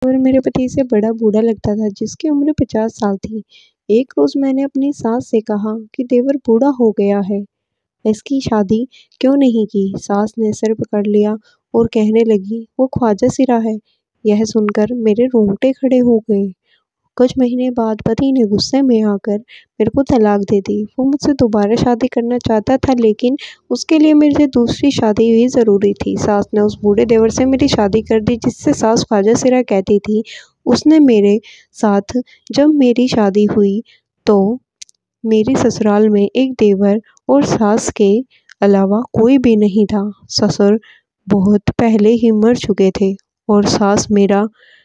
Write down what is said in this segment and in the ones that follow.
और मेरे पति से बड़ा बूढ़ा लगता था, जिसकी उम्र 50 साल थी। एक रोज मैंने अपनी सास से कहा कि देवर बूढ़ा हो गया है, इसकी शादी क्यों नहीं की। सास ने सिर पकड़ लिया और कहने लगी, वो ख्वाजा सिरा है। यह सुनकर मेरे रोंगटे खड़े हो गए। कुछ महीने बाद पति ने गुस्से में आकर मेरे को तलाक दे दी। वो मुझसे दोबारा शादी करना चाहता था, लेकिन उसके लिए मुझे दूसरी शादी भी ज़रूरी थी। सास ने उस बूढ़े देवर से मेरी शादी कर दी, जिससे सास ख्वाजा सिरा कहती थी। उसने मेरे साथ जब मेरी शादी हुई तो मेरी ससुराल में एक देवर और सास के अलावा कोई भी नहीं था। ससुर बहुत पहले ही मर चुके थे और सास मेरा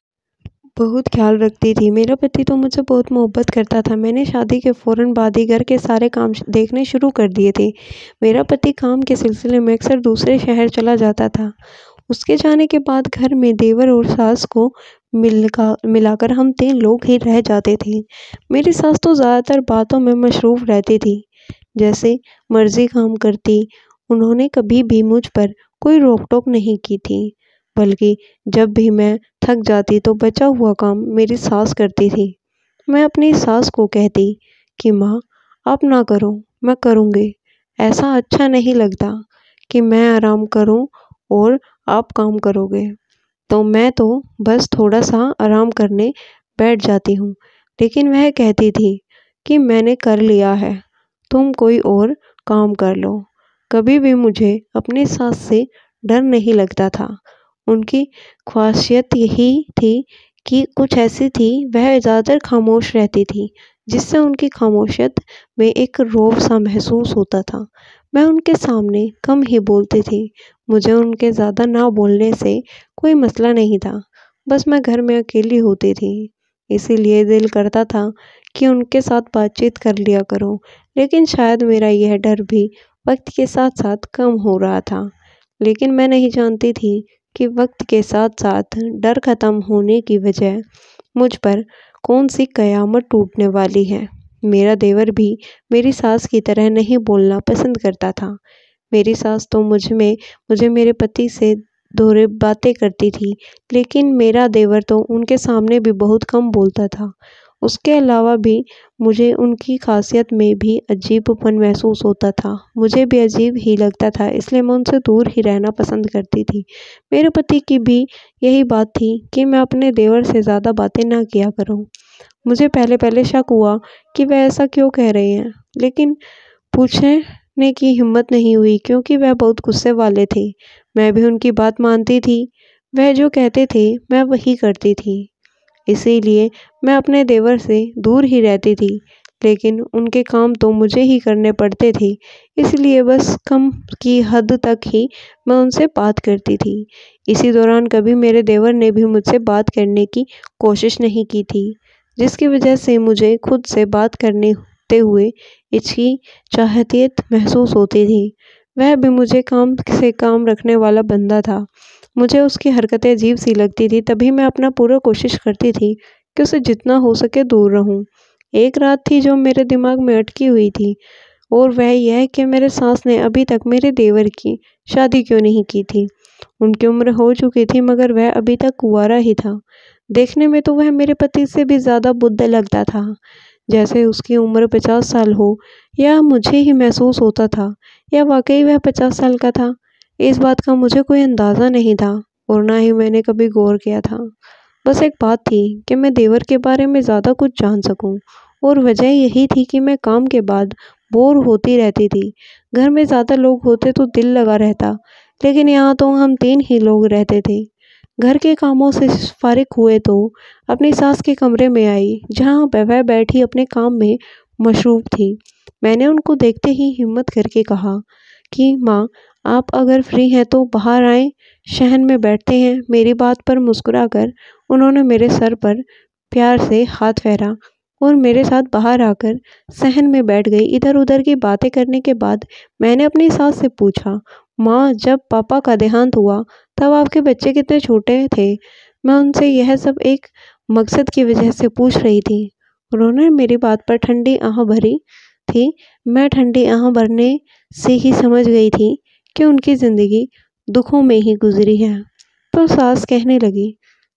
बहुत ख्याल रखती थी। मेरा पति तो मुझसे बहुत मोहब्बत करता था। मैंने शादी के फ़ौरन बाद ही घर के सारे काम देखने शुरू कर दिए थे। मेरा पति काम के सिलसिले में अक्सर दूसरे शहर चला जाता था। उसके जाने के बाद घर में देवर और सास को मिलाकर हम 3 लोग ही रह जाते थे। मेरी सास तो ज़्यादातर बातों में मशरूफ़ रहती थी, जैसे मर्ज़ी काम करती। उन्होंने कभी भी मुझ पर कोई रोक-टोक नहीं की थी, बल्कि जब भी मैं थक जाती तो बचा हुआ काम मेरी सास करती थी। मैं अपनी सास को कहती कि माँ, आप ना करो, मैं करूँगी। ऐसा अच्छा नहीं लगता कि मैं आराम करूँ और आप काम करोगे। तो मैं तो बस थोड़ा-सा आराम करने बैठ जाती हूँ, लेकिन वह कहती थी कि मैंने कर लिया है, तुम कोई और काम कर लो। कभी भी मुझे अपनी सास से डर नहीं लगता था। उनकी ख़ासियत यही थी कि कुछ ऐसी थी, वह ज़्यादातर खामोश रहती थी, जिससे उनकी खामोशियत में एक रौब सा महसूस होता था। मैं उनके सामने कम ही बोलती थी। मुझे उनके ज़्यादा ना बोलने से कोई मसला नहीं था, बस मैं घर में अकेली होती थी। इसीलिए दिल करता था कि उनके साथ बातचीत कर लिया करूं, लेकिन शायद मेरा यह डर भी वक्त के साथ साथ कम हो रहा था। लेकिन मैं नहीं जानती थी कि वक्त के साथ साथ डर ख़त्म होने की वजह मुझ पर कौन सी कयामत टूटने वाली है। मेरा देवर भी मेरी सास की तरह नहीं बोलना पसंद करता था। मेरी सास तो मुझे मेरे पति से दोहरे बातें करती थी, लेकिन मेरा देवर तो उनके सामने भी बहुत कम बोलता था। उसके अलावा भी मुझे उनकी खासियत में भी अजीबपन महसूस होता था। मुझे भी अजीब ही लगता था, इसलिए मैं उनसे दूर ही रहना पसंद करती थी। मेरे पति की भी यही बात थी कि मैं अपने देवर से ज़्यादा बातें ना किया करूं। मुझे पहले-पहले शक हुआ कि वह ऐसा क्यों कह रहे हैं, लेकिन पूछने की हिम्मत नहीं हुई, क्योंकि वह बहुत गुस्से वाले थे। मैं भी उनकी बात मानती थी। वह जो कहते थे मैं वही करती थी। इसीलिए मैं अपने देवर से दूर ही रहती थी, लेकिन उनके काम तो मुझे ही करने पड़ते थे। इसलिए बस कम की हद तक ही मैं उनसे बात करती थी। इसी दौरान कभी मेरे देवर ने भी मुझसे बात करने की कोशिश नहीं की थी, जिसकी वजह से मुझे खुद से बात करने ते हुए हिचकिचाहट महसूस होती थी। वह भी मुझे काम से काम रखने वाला बंदा था। मुझे उसकी हरकतें अजीब सी लगती थी, तभी मैं अपना पूरा कोशिश करती थी कि उससे जितना हो सके दूर रहूं। एक रात थी जो मेरे दिमाग में अटकी हुई थी, और वह यह कि मेरे सास ने अभी तक मेरे देवर की शादी क्यों नहीं की थी। उनकी उम्र हो चुकी थी, मगर वह अभी तक कुंवारा ही था। देखने में तो वह मेरे पति से भी ज़्यादा बुड्ढा लगता था, जैसे उसकी उम्र 50 साल हो, या मुझे ही महसूस होता था, या वाकई वह 50 साल का था। इस बात का मुझे कोई अंदाज़ा नहीं था, और ना ही मैंने कभी गौर किया था। बस एक बात थी कि मैं देवर के बारे में ज़्यादा कुछ जान सकूं, और वजह यही थी कि मैं काम के बाद बोर होती रहती थी। घर में ज़्यादा लोग होते तो दिल लगा रहता, लेकिन यहाँ तो हम 3 ही लोग रहते थे। घर के कामों से फारिग हुए तो अपनी सास के कमरे में आई, जहाँ पे वह बैठी अपने काम में मशरूफ़ थी। मैंने उनको देखते ही हिम्मत करके कहा कि माँ, आप अगर फ्री हैं तो बाहर आएं, शहन में बैठते हैं। मेरी बात पर मुस्कुराकर उन्होंने मेरे सर पर प्यार से हाथ फेरा और मेरे साथ बाहर आकर सहन में बैठ गई। इधर-उधर की बातें करने के बाद मैंने अपनी सास से पूछा, माँ, जब पापा का देहांत हुआ तब आपके बच्चे कितने छोटे थे? मैं उनसे यह सब एक मकसद की वजह से पूछ रही थी। उन्होंने मेरी बात पर ठंडी आह भरी थी। मैं ठंडी आह भरने से ही समझ गई थी कि उनकी ज़िंदगी दुखों में ही गुजरी है। तो सास कहने लगी,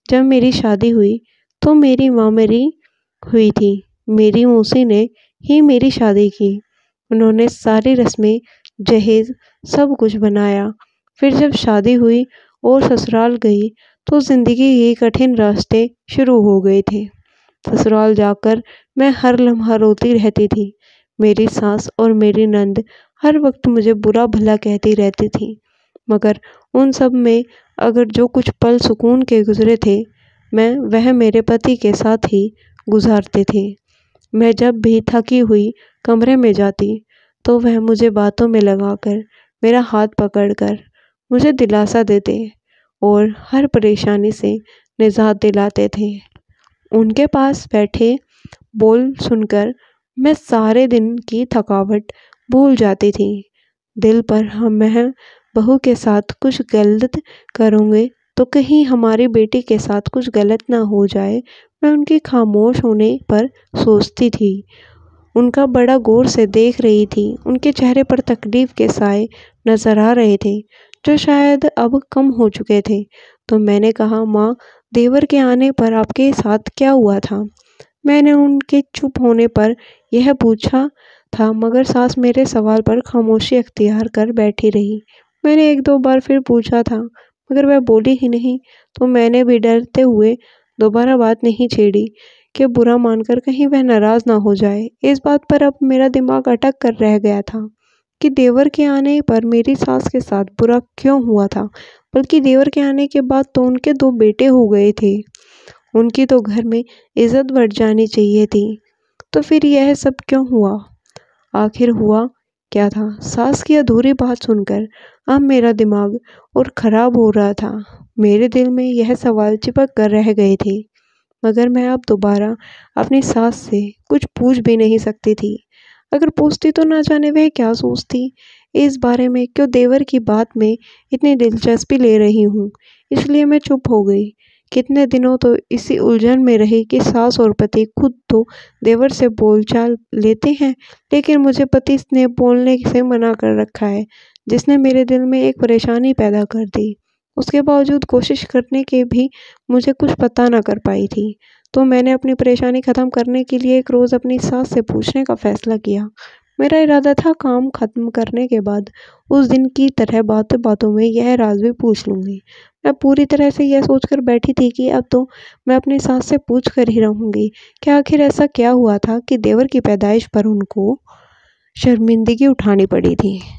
जब मेरी शादी हुई तो मेरी माँ मेरी हुई थी। मेरी मौसी ने ही मेरी शादी की। उन्होंने सारी रस्में, जहेज सब कुछ बनाया। फिर जब शादी हुई और ससुराल गई तो ज़िंदगी के कठिन रास्ते शुरू हो गए थे। ससुराल जाकर मैं हर लम्हा रोती रहती थी। मेरी सास और मेरी नंद हर वक्त मुझे बुरा भला कहती रहती थी, मगर उन सब में अगर जो कुछ पल सुकून के गुजरे थे, मैं वह मेरे पति के साथ ही गुजारते थे। मैं जब भी थकी हुई कमरे में जाती तो वह मुझे बातों में लगाकर, मेरा हाथ पकड़कर मुझे दिलासा देते और हर परेशानी से निजात दिलाते थे। उनके पास बैठे बोल सुनकर मैं सारे दिन की थकावट भूल जाती थी। दिल पर मैं बहू के साथ कुछ गलत करूँगी तो कहीं हमारी बेटी के साथ कुछ गलत ना हो जाए, मैं उनके खामोश होने पर सोचती थी। उनका बड़ा गौर से देख रही थी। उनके चेहरे पर तकलीफ के साए नजर आ रहे थे, जो शायद अब कम हो चुके थे। तो मैंने कहा, माँ, देवर के आने पर आपके साथ क्या हुआ था? मैंने उनके चुप होने पर यह पूछा था, मगर सास मेरे सवाल पर खामोशी अख्तियार कर बैठी रही। मैंने एक दो बार फिर पूछा था, मगर वह बोली ही नहीं। तो मैंने भी डरते हुए दोबारा बात नहीं छेड़ी कि बुरा मानकर कहीं वह नाराज ना हो जाए। इस बात पर अब मेरा दिमाग अटक कर रह गया था कि देवर के आने पर मेरी सास के साथ बुरा क्यों हुआ था, बल्कि देवर के आने के बाद तो उनके 2 बेटे हो गए थे। उनकी तो घर में इज्जत बढ़ जानी चाहिए थी। तो फिर यह सब क्यों हुआ? आखिर हुआ क्या था? सास की अधूरी बात सुनकर अब मेरा दिमाग और ख़राब हो रहा था। मेरे दिल में यह सवाल चिपक कर रह गए थे, मगर मैं अब दोबारा अपनी सास से कुछ पूछ भी नहीं सकती थी। अगर पूछती तो ना जाने वह क्या सोचती इस बारे में, क्यों देवर की बात में इतनी दिलचस्पी ले रही हूँ। इसलिए मैं चुप हो गई। कितने दिनों तो इसी उलझन में रही कि सास और पति खुद तो देवर से बोलचाल लेते हैं, लेकिन मुझे पति ने बोलने से मना कर रखा है, जिसने मेरे दिल में एक परेशानी पैदा कर दी। उसके बावजूद कोशिश करने के भी मुझे कुछ पता ना कर पाई थी। तो मैंने अपनी परेशानी ख़त्म करने के लिए एक रोज़ अपनी सास से पूछने का फ़ैसला किया। मेरा इरादा था काम ख़त्म करने के बाद उस दिन की तरह बातों बातों में यह राज भी पूछ लूँगी। मैं पूरी तरह से यह सोचकर बैठी थी कि अब तो मैं अपनी सास से पूछ कर ही रहूँगी कि आखिर ऐसा क्या हुआ था कि देवर की पैदाइश पर उनको शर्मिंदगी उठानी पड़ी थी।